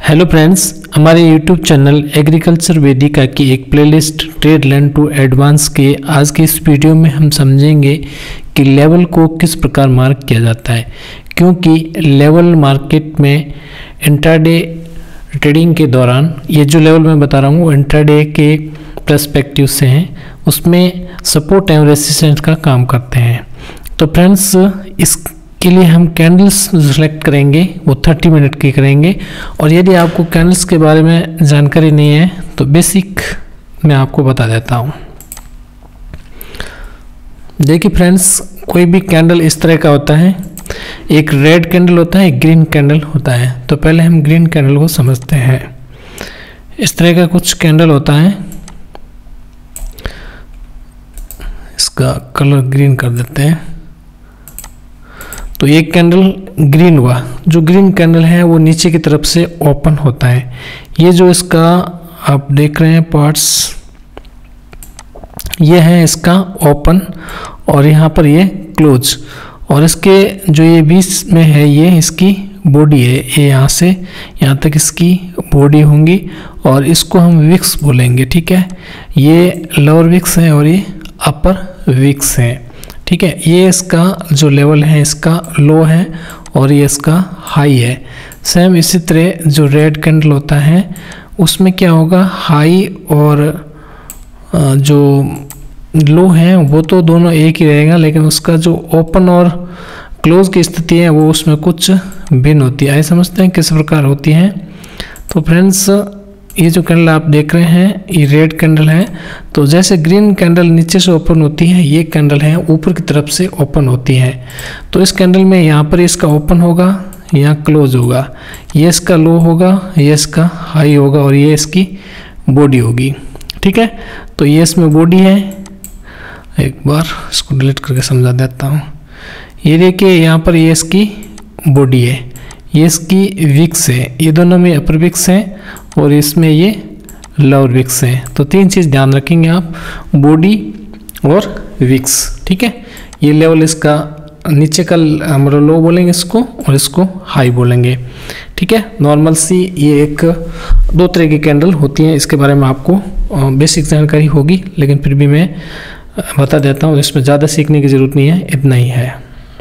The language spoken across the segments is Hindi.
हेलो फ्रेंड्स, हमारे यूट्यूब चैनल एग्रीकल्चर वेदिका की एक playlist trade learn to advance के आज के इस वीडियो में हम समझेंगे कि लेवल को किस प्रकार मार्क किया जाता है। क्योंकि लेवल मार्केट में इंट्राडे ट्रेडिंग के दौरान ये जो लेवल मैं बता रहा हूँ वो इंट्राडे के पर्सपेक्टिव से हैं, उसमें सपोर्ट एवं रेसिस्टेंस का काम करते हैं। तो फ्रेंड्स, इसके लिए हम कैंडल्स सेलेक्ट करेंगे, वो 30 मिनट की करेंगे। और यदि आपको कैंडल्स के बारे में जानकारी नहीं है तो बेसिक मैं आपको बता देता हूँ। देखिए फ्रेंड्स, कोई भी कैंडल इस तरह का होता है, एक रेड कैंडल होता है, एक ग्रीन कैंडल होता है। तो पहले हम ग्रीन कैंडल को समझते हैं। इस तरह का कुछ कैंडल होता है, इसका कलर ग्रीन कर देते हैं। तो एक कैंडल ग्रीन हुआ। जो ग्रीन कैंडल है वो नीचे की तरफ से ओपन होता है। ये जो इसका आप देख रहे हैं पार्ट्स, ये है इसका ओपन और यहाँ पर ये क्लोज। और इसके जो ये बीच में है ये इसकी बॉडी है, ये यहाँ से यहाँ तक इसकी बॉडी होंगी और इसको हम विक्स बोलेंगे। ठीक है, ये लोअर विक्स है और ये अपर विक्स है। ठीक है, ये इसका जो लेवल है इसका लो है और ये इसका हाई है। सेम इसी तरह जो रेड कैंडल होता है उसमें क्या होगा, हाई और जो लो है वो तो दोनों एक ही रहेगा, लेकिन उसका जो ओपन और क्लोज की स्थिति है वो उसमें कुछ भिन्न होती है। आइए समझते हैं किस प्रकार होती है। तो फ्रेंड्स, ये जो कैंडल आप देख रहे हैं ये रेड कैंडल है। तो जैसे ग्रीन कैंडल नीचे से ओपन होती है, ये कैंडल है ऊपर की तरफ से ओपन होती है। तो इस कैंडल में यहाँ पर इसका ओपन होगा, यहाँ क्लोज होगा, ये इसका लो होगा, ये इसका हाई होगा और ये इसकी बॉडी होगी। ठीक है, तो ये इसमें बॉडी है। एक बार इसको डिलीट करके समझा देता हूँ। ये देखिए यहाँ पर ये इसकी बॉडी है, ये इसकी विक्स है, ये दोनों में अपर विक्स है और इसमें ये लोअर विक्स है। तो तीन चीज़ ध्यान रखेंगे आप, बॉडी और विक्स। ठीक है, ये लेवल इसका नीचे का हम लो बोलेंगे इसको और इसको हाई बोलेंगे। ठीक है, नॉर्मल सी ये एक दो तरह की कैंडल होती हैं, इसके बारे में आपको बेसिक जानकारी होगी, लेकिन फिर भी मैं बता देता हूँ। इसमें ज़्यादा सीखने की ज़रूरत नहीं है, इतना ही है।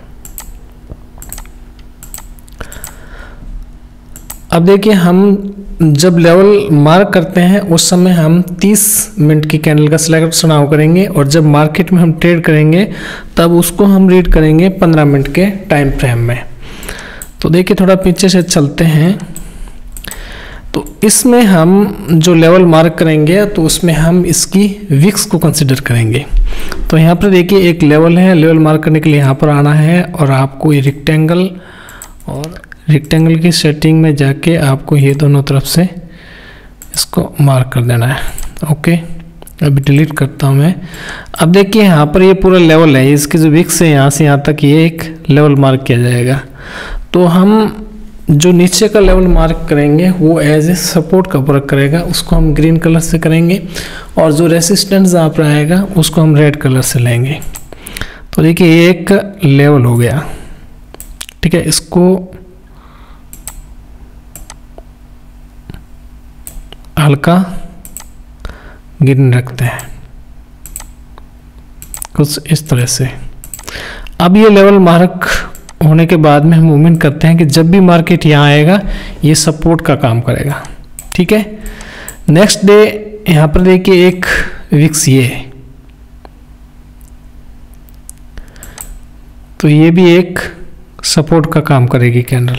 अब देखिए, हम जब लेवल मार्क करते हैं उस समय हम 30 मिनट की कैंडल का सिलेक्शन नाउ करेंगे और जब मार्केट में हम ट्रेड करेंगे तब उसको हम रीड करेंगे 15 मिनट के टाइम फ्रेम में। तो देखिए, थोड़ा पीछे से चलते हैं। तो इसमें हम जो लेवल मार्क करेंगे तो उसमें हम इसकी विक्स को कंसिडर करेंगे। तो यहाँ पर देखिए एक लेवल है, लेवल मार्क करने के लिए यहाँ पर आना है और आपको ये रेक्टेंगल और रेक्टेंगल की सेटिंग में जाके आपको ये दोनों तरफ से इसको मार्क कर देना है। ओके, अभी डिलीट करता हूँ मैं। अब देखिए यहाँ पर ये पूरा लेवल है, इसकी जो विक्स है यहाँ से यहाँ तक ये एक लेवल मार्क किया जाएगा। तो हम जो नीचे का लेवल मार्क करेंगे वो एज ए सपोर्ट का वर्क करेगा, उसको हम ग्रीन कलर से करेंगे और जो रेसिस्टेंस यहाँ पर आएगा उसको हम रेड कलर से लेंगे। तो देखिए ये एक लेवल हो गया। ठीक है, इसको हल्का ग्रीन रखते हैं कुछ इस तरह से। अब ये लेवल मार्क होने के बाद में हम उम्मीद करते हैं कि जब भी मार्केट यहाँ आएगा ये सपोर्ट का काम करेगा। ठीक है, नेक्स्ट डे यहाँ पर देखिए एक विक्स ये है, तो ये भी एक सपोर्ट का काम करेगी कैंडल।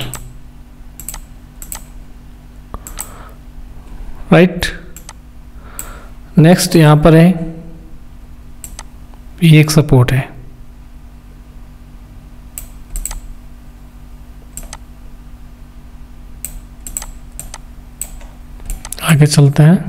राइट, नेक्स्ट यहाँ पर है ये एक सपोर्ट है। आगे चलते हैं।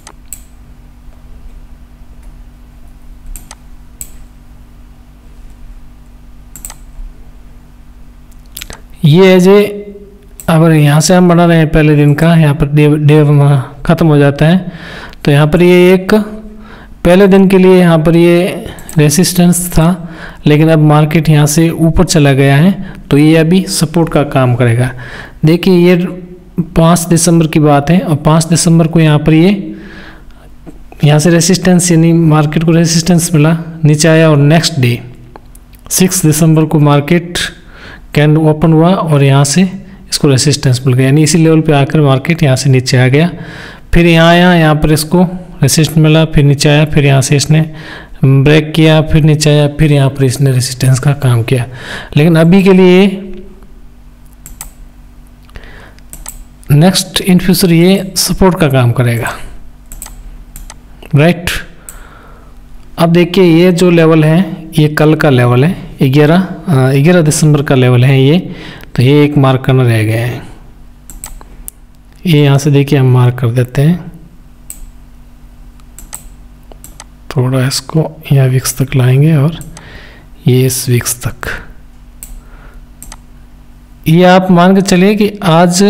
ये एज ए, अगर यहाँ से हम बना रहे हैं पहले दिन का, यहाँ पर डे ख़त्म हो जाता है तो यहाँ पर ये एक पहले दिन के लिए यहाँ पर ये रेसिस्टेंस था, लेकिन अब मार्केट यहाँ से ऊपर चला गया है तो ये अभी सपोर्ट का काम करेगा। देखिए ये 5 दिसंबर की बात है और 5 दिसंबर को यहाँ पर ये यहाँ से रेसिस्टेंस यानी मार्केट को रेसिस्टेंस मिला, नीचे आया और नेक्स्ट डे 6 दिसंबर को मार्केट कैंडल ओपन हुआ और यहाँ से इसको रेसिस्टेंस मिल गया, यानी इसी लेवल पे आकर मार्केट यहाँ से नीचे आ गया। फिर यहाँ आया, यहाँ पर इसको रेसिस्टेंस मिला, फिर नीचे आया, फिर यहाँ से इसने ब्रेक किया, फिर नीचे आया, फिर यहाँ पर इसने रेसिस्टेंस का काम किया। लेकिन अभी के लिए नेक्स्ट इन फ्यूचर ये सपोर्ट का काम करेगा, राइट। अब देखिए ये जो लेवल है ये कल का लेवल है, 11 दिसंबर का लेवल है ये, तो ये एक मार्क करना रह गया है। ये यहाँ से देखिए हम मार्क कर देते हैं, थोड़ा इसको यहाँ विक्स तक लाएंगे और ये इस विक्स तक। ये आप मान के चलिए कि आज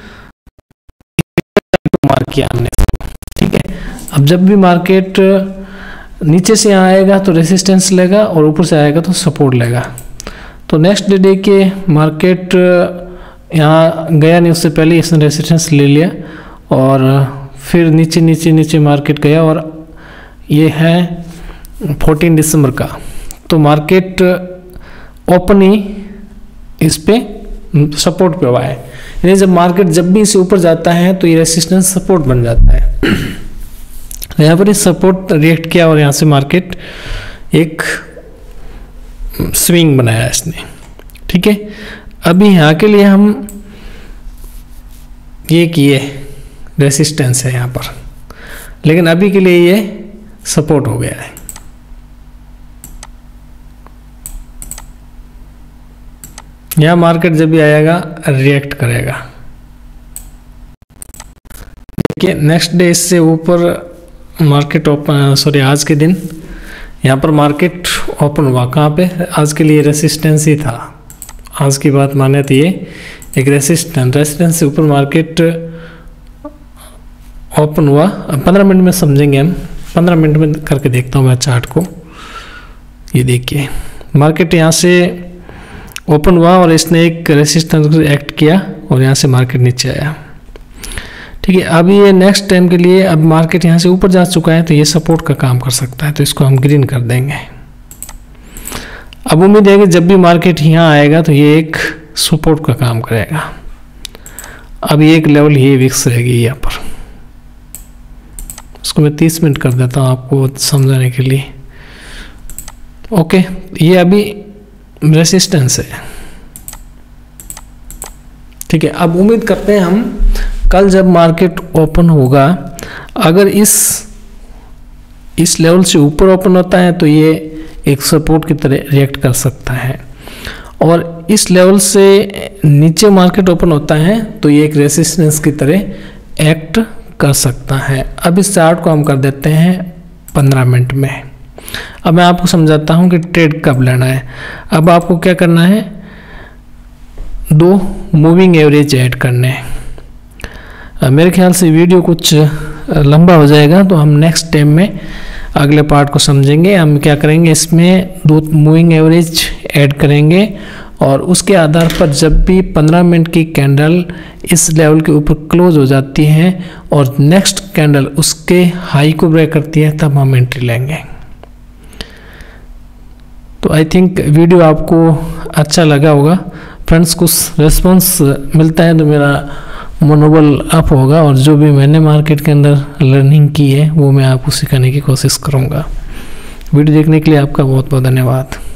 मार्क किया हमने, ठीक है। अब जब भी मार्केट नीचे से यहाँ आएगा तो रेसिस्टेंस लेगा और ऊपर से आएगा तो सपोर्ट लेगा। तो नेक्स्ट डे के मार्केट यहाँ गया नहीं, उससे पहले इसने रेसिस्टेंस ले लिया और फिर नीचे नीचे नीचे मार्केट गया और ये है 14 दिसंबर का। तो मार्केट ओपन ही इस पे सपोर्ट पे हुआ है, यानी जब मार्केट जब भी इसे ऊपर जाता है तो ये रेसिस्टेंस सपोर्ट बन जाता है। यहाँ पर इस सपोर्ट रिएक्ट किया और यहाँ से मार्केट एक स्विंग बनाया इसने, ठीक है। अभी यहाँ के लिए हम ये किए रेसिस्टेंस है यहाँ पर, लेकिन अभी के लिए ये सपोर्ट हो गया है। यहाँ मार्केट जब भी आएगा रिएक्ट करेगा। देखिए नेक्स्ट डे इससे ऊपर मार्केट ओपन, सॉरी आज के दिन यहाँ पर मार्केट ओपन हुआ, कहाँ पे, आज के लिए रेसिस्टेंस ही था। आज की बात माने तो ये एक रेसिस्टेंस से ऊपर मार्केट ओपन हुआ। 15 मिनट में समझेंगे हम, 15 मिनट में करके देखता हूँ मैं चार्ट को। ये देखिए मार्केट यहाँ से ओपन हुआ और इसने एक रेसिस्टेंस एक्ट किया और यहाँ से मार्केट नीचे आया, ठीक है। अभी ये नेक्स्ट टाइम के लिए अब मार्केट यहाँ से ऊपर जा चुका है तो ये सपोर्ट का काम कर सकता है, तो इसको हम ग्रीन कर देंगे। अब उम्मीद है कि जब भी मार्केट यहाँ आएगा तो ये एक सपोर्ट का काम करेगा। अब ये एक लेवल ये विक्स रहेगी यहाँ पर, उसको मैं 30 मिनट कर देता हूँ आपको समझाने के लिए। ओके, ये अभी रेसिस्टेंस है, ठीक है। अब उम्मीद करते हैं हम कल जब मार्केट ओपन होगा, अगर इस लेवल से ऊपर ओपन होता है तो ये एक सपोर्ट की तरह रिएक्ट कर सकता है, और इस लेवल से नीचे मार्केट ओपन होता है तो ये एक रेसिस्टेंस की तरह एक्ट कर सकता है। अब इस चार्ट को हम कर देते हैं 15 मिनट में। अब मैं आपको समझाता हूँ कि ट्रेड कब लेना है। अब आपको क्या करना है, 2 मूविंग एवरेज ऐड करने हैं। मेरे ख्याल से वीडियो कुछ लंबा हो जाएगा तो हम नेक्स्ट टाइम में अगले पार्ट को समझेंगे। हम क्या करेंगे, इसमें 2 मूविंग एवरेज ऐड करेंगे और उसके आधार पर जब भी 15 मिनट की कैंडल इस लेवल के ऊपर क्लोज हो जाती है और नेक्स्ट कैंडल उसके हाई को ब्रेक करती है तब हम एंट्री लेंगे। तो आई थिंक वीडियो आपको अच्छा लगा होगा फ्रेंड्स। कुछ रिस्पॉन्स मिलता है तो मेरा मनोबल अप होगा, और जो भी मैंने मार्केट के अंदर लर्निंग की है वो मैं आपको सिखाने की कोशिश करूँगा। वीडियो देखने के लिए आपका बहुत बहुत धन्यवाद।